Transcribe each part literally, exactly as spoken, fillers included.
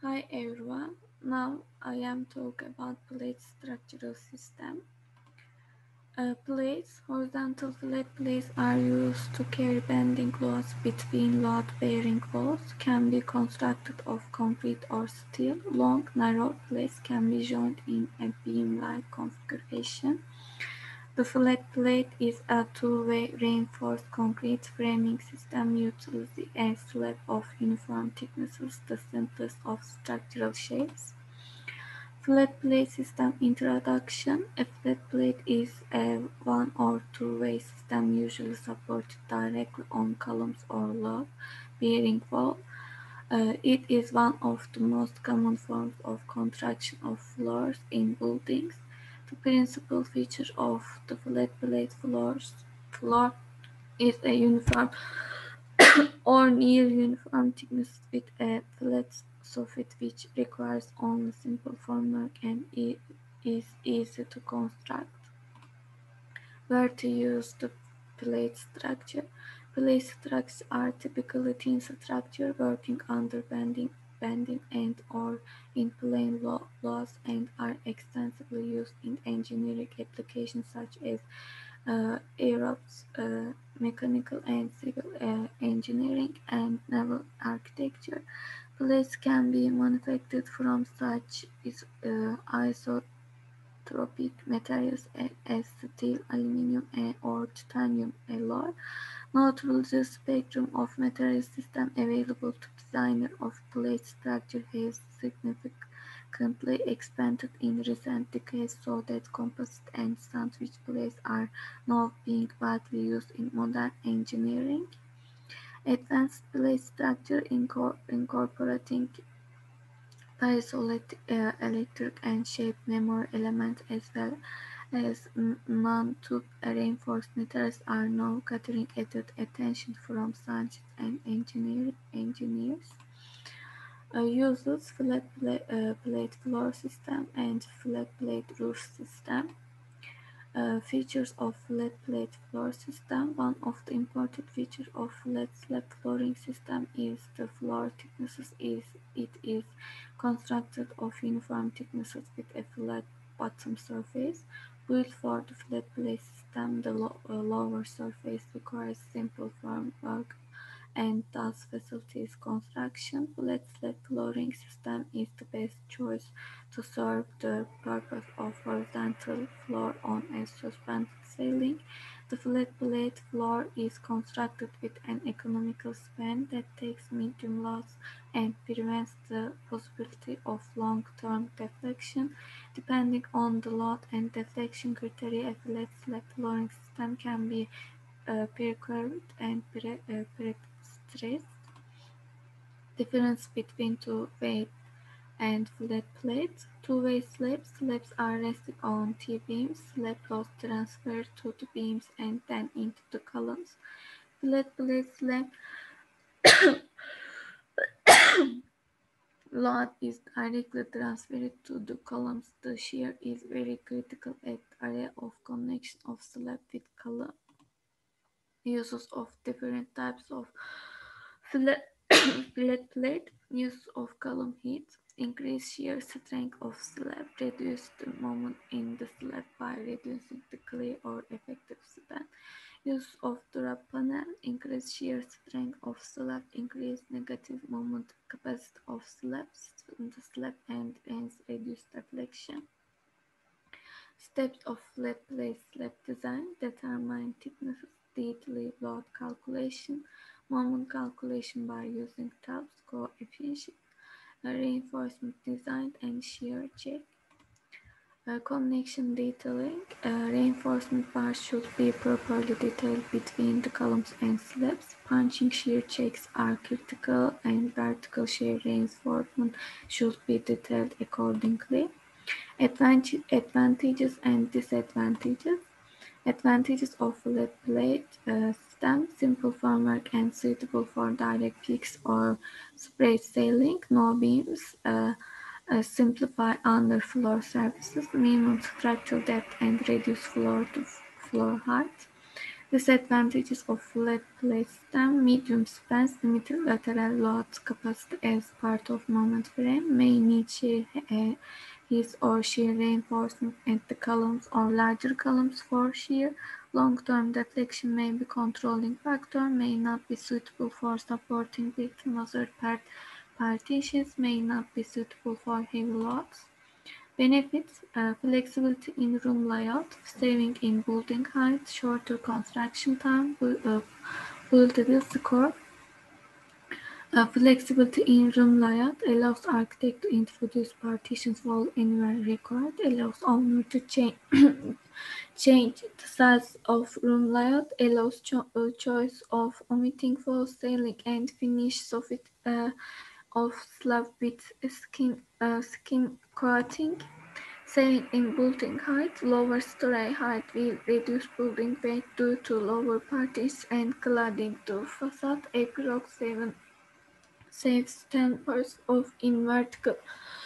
Hi everyone, now I am talking about plate structural system. Uh, plates, horizontal flat plates are used to carry bending loads between load-bearing walls, can be constructed of concrete or steel. Long, narrow plates can be joined in a beam-like configuration. The flat plate is a two-way reinforced concrete framing system utilizing a slab of uniform thicknesses, the simplest of structural shapes. Flat plate system introduction. A flat plate is a one or two-way system usually supported directly on columns or load-bearing wall. Uh, it is one of the most common forms of construction of floors in buildings. The principal feature of the flat plate floors floor is a uniform or near uniform thickness with a flat soffit which requires only simple formwork and is easy to construct. Where to use the plate structure. Plate structures are typically thin structure working under bending, bending and or in plane loads and are extensively used in engineering applications such as uh, aeronautics, uh, mechanical and civil uh, engineering, and naval architecture. Plates can be manufactured from such is, uh, isotropic materials as steel, aluminum, or titanium alloy. Notably, the spectrum of material systems available to designers of plate structure has significantly expanded in recent decades so that composite and sandwich plates are now being widely used in modern engineering. Advanced plate structure incor- incorporating piezoelectric and shape memory elements as well as non-tube reinforced materials are now gathering added attention from scientists and engineer- engineers. Uh, uses flat plate, uh, plate floor system and flat plate roof system. Uh, features of flat plate floor system. One of the important features of flat slab flooring system is the floor thicknesses. Is it is constructed of uniform thicknesses with a flat bottom surface. Built for the flat plate system, the lo- uh, lower surface requires simple formwork and thus facilitates construction. Flat slab flooring system is the best choice to serve the purpose of horizontal floor on a suspended ceiling. The flat plate floor is constructed with an economical span that takes medium loads and prevents the possibility of long-term deflection. Depending on the load and deflection criteria, a flat slab flooring system can be uh, pre-curved and pre- uh, pre-stressed. Difference between two-way and flat plates. Two-way slabs. Slabs are resting on T-beams. Slab loads transfer to the beams and then into the columns. Flat plate slab load is directly transferred to the columns. The shear is very critical at the area of connection of slab with column. Uses of different types of flat, flat plate, use of column heat, increase shear strength of slab, reduce the moment in the slab by reducing the clear or effective span. Use of drop panel, increase shear strength of slab, increase negative moment capacity of slabs, the slab and hence reduce deflection. Steps of flat plate slab design: determine thickness, detail load calculation, moment calculation by using Tubbs coefficient, reinforcement design, and shear check. Uh, connection detailing: uh, reinforcement bars should be properly detailed between the columns and slabs. Punching shear checks are critical, and vertical shear reinforcement should be detailed accordingly. Advantages and disadvantages. Advantages of flat plate uh, system: simple formwork and suitable for direct fix or spray ceiling. No beams. Uh, uh, simplify underfloor services. Minimum structural depth and reduce floor to floor height. Disadvantages of flat plate system: medium spans, limited lateral load capacity as part of moment frame, may need shear heave or shear reinforcement at the columns or larger columns for shear. Long-term deflection may be controlling factor, may not be suitable for supporting brick motor part partitions, may not be suitable for heavy loads. Benefits: uh, flexibility in room layout, saving in building height, shorter construction time, uh, buildable score. Uh, flexibility in room layout allows architect to introduce partitions wall anywhere required, allows owner to change change the size of room layout, allows cho uh, choice of omitting false ceiling and finish soffit uh, of slab with skin uh, skin coating. Saving in building height, lower story height will reduce building weight due to lower partitions and cladding to facade. Approx seven saves ten percent of in vertical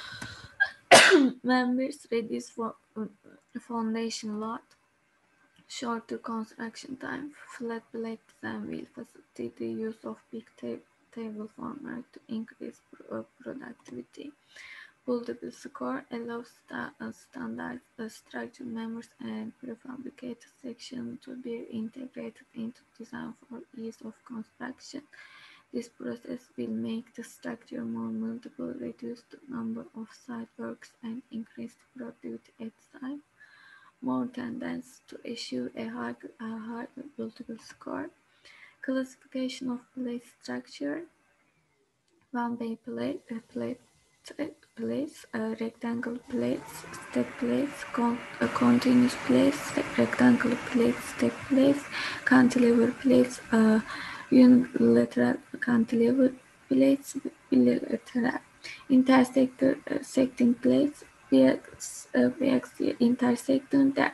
members, reduce foundation load. Shorter construction time. Flat plate design will facilitate the use of big ta table format to increase pro productivity. Buildable score allows sta uh, standard uh, structure members and prefabricated sections to be integrated into design for ease of construction. This process will make the structure more multiple, reduce the number of site works, and increase the productivity at site. More tendency to issue a high, a high buildable score. Classification of plate structure: one-way plate, uh, plate plates, uh, rectangle plates, step plates, con uh, continuous plates, rectangular plates, step plates, cantilever plates, uh, unilateral cantilever plates, bilateral intersector uh, secting plates, biax, uh, biaxial intersecting that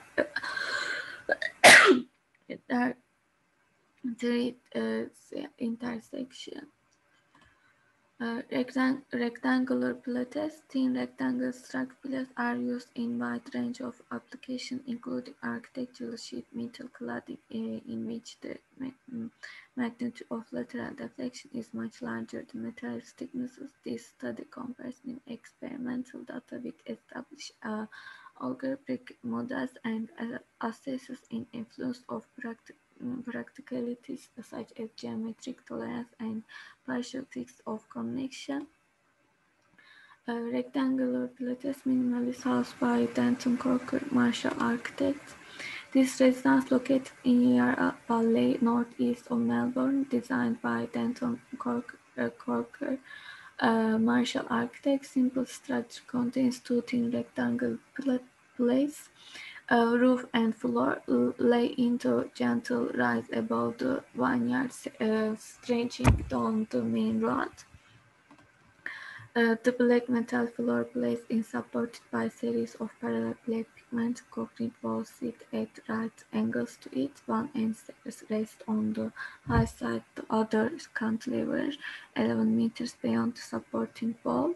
that three uh, intersection. Uh, rectang rectangular plates, thin rectangle structured plates are used in wide range of applications, including architectural sheet metal cladding, uh, in which the ma magnitude of lateral deflection is much larger than material thicknesses. This study compares new experimental data with established uh, algebraic models and uh, assesses the influence of practical practicalities such as geometric tolerance and partial fix of connection. Uh, rectangular plates minimally housed by Denton Corker Marshall Architects. This residence, located in Yarra Valley, northeast of Melbourne, designed by Denton Corker, uh, Corker uh, Marshall Architects. Simple structure contains two thin rectangle plates. Uh, roof and floor lay into gentle rise above the vineyard, uh, stretching down the main road. Uh, the black metal floor plates is supported by a series of parallel black pigment concrete walls sit at right angles to it. One end rests on the high side, the other cantilever eleven meters beyond the supporting wall.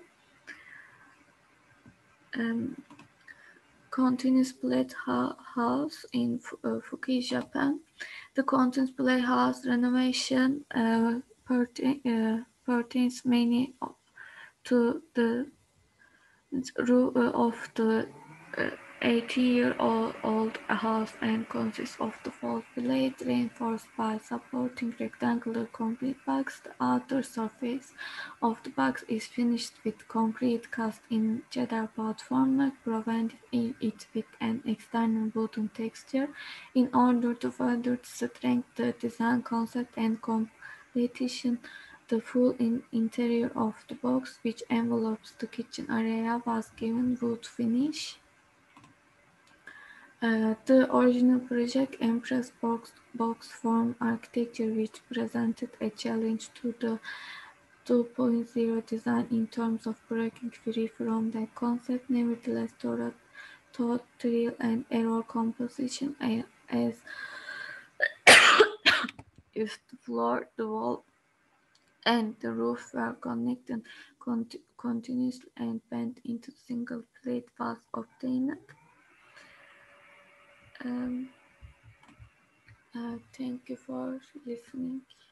Um, Continuous plate house in uh, Fukui, Japan. The continuous plate house renovation uh, pertain, uh, pertains mainly to the roof of the uh, eighty-year-old house and consists of the four plates reinforced by supporting rectangular concrete blocks. The outer surface of the box is finished with concrete cast in cheddar board format, providing it with an external wooden texture. In order to further strengthen the design concept and completion, the full in interior of the box, which envelopes the kitchen area, was given wood finish. Uh, the original project Empress box, box form architecture, which presented a challenge to the two point oh design in terms of breaking free from that concept, nevertheless taught, taught trial and error composition as if the floor, the wall, and the roof were connected cont continuously and bent into single plate was obtained. Um, Uh, thank you for listening.